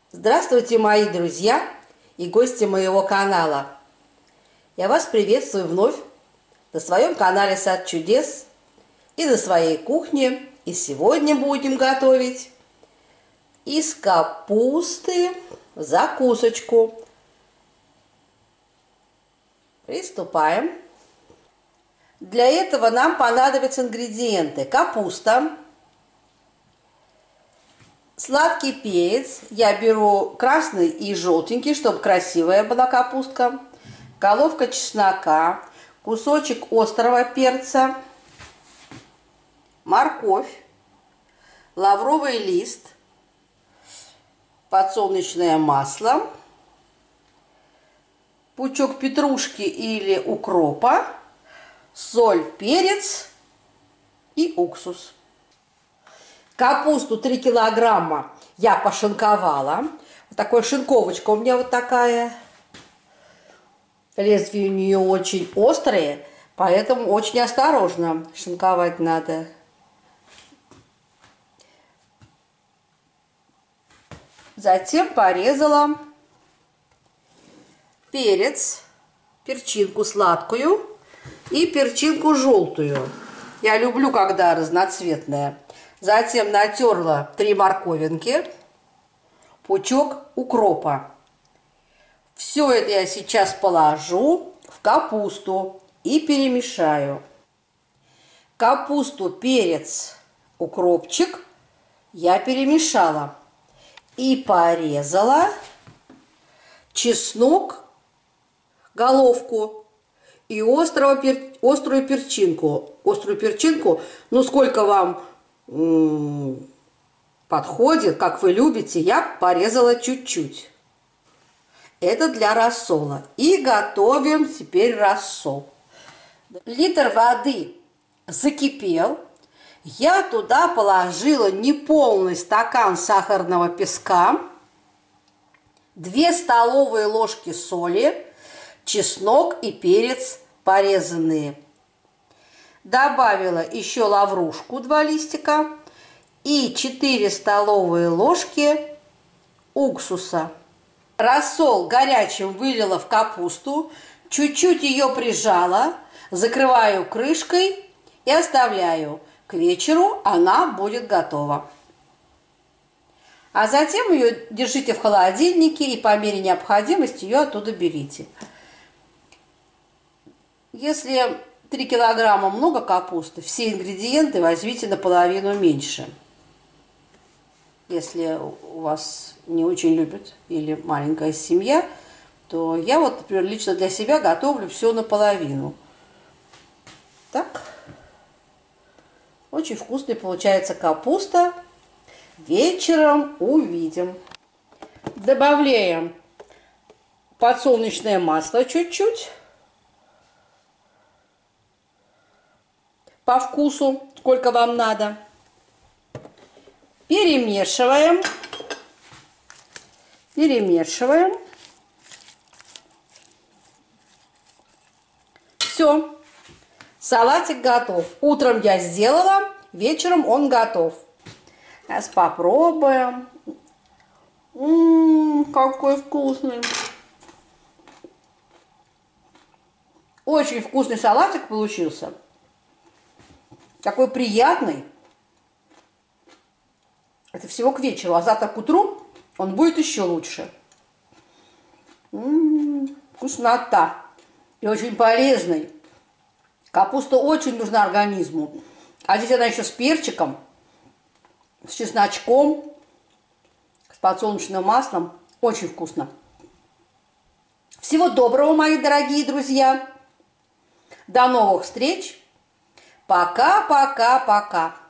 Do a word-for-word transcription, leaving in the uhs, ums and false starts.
Здравствуйте, мои друзья и гости моего канала. Я вас приветствую вновь на своем канале Сад чудес и на своей кухне. И сегодня будем готовить из капусты закусочку. Приступаем. Для этого нам понадобятся ингредиенты: капуста, сладкий перец, я беру красный и желтенький, чтобы красивая была капустка, головка чеснока, кусочек острого перца, морковь, лавровый лист, подсолнечное масло, пучок петрушки или укропа, соль, перец и уксус. Капусту три килограмма я пошинковала. Вот такая шинковочка у меня вот такая. Лезвия у нее очень острые, поэтому очень осторожно шинковать надо. Затем порезала перец, перчинку сладкую и перчинку желтую. Я люблю, когда разноцветная. Затем натерла три морковинки, пучок укропа. Все это я сейчас положу в капусту и перемешаю. Капусту, перец, укропчик я перемешала и порезала чеснок, головку и острого пер... острую перчинку. Острую перчинку, ну сколько вам подходит, как вы любите, я порезала чуть-чуть. Это для рассола. И готовим теперь рассол. Литр воды закипел. Я туда положила неполный стакан сахарного песка, две столовые ложки соли, чеснок и перец порезанные. Добавила еще лаврушку, два листика, и четыре столовые ложки уксуса. Рассол горячим вылила в капусту, чуть-чуть ее прижала, закрываю крышкой и оставляю. К вечеру она будет готова. А затем ее держите в холодильнике и по мере необходимости ее оттуда берите. Если три килограмма много капусты, все ингредиенты возьмите наполовину меньше. Если у вас не очень любят или маленькая семья, то я вот, например, лично для себя готовлю все наполовину. Так. Очень вкусная получается капуста. Вечером увидим. Добавляем подсолнечное масло чуть-чуть. По вкусу, сколько вам надо. Перемешиваем. Перемешиваем. Все. Салатик готов. Утром я сделала, вечером он готов. Сейчас попробуем. Ммм, какой вкусный. Очень вкусный салатик получился. Такой приятный. Это всего к вечеру, а завтра к утру он будет еще лучше. М-м-м, вкуснота. И очень полезный. Капуста очень нужна организму. А здесь она еще с перчиком, с чесночком, с подсолнечным маслом. Очень вкусно. Всего доброго, мои дорогие друзья. До новых встреч. Пока-пока-пока.